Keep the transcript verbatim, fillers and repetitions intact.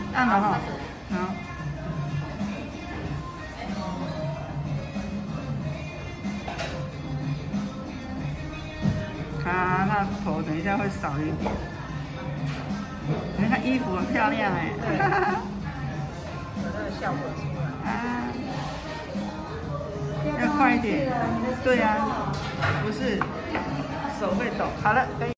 按了哈，好。啊，那头等一下会少一点。你看衣服很漂亮哎。 对。有那个效果出来。啊。 要快一点。对呀、啊，不是手会抖。好了，可以。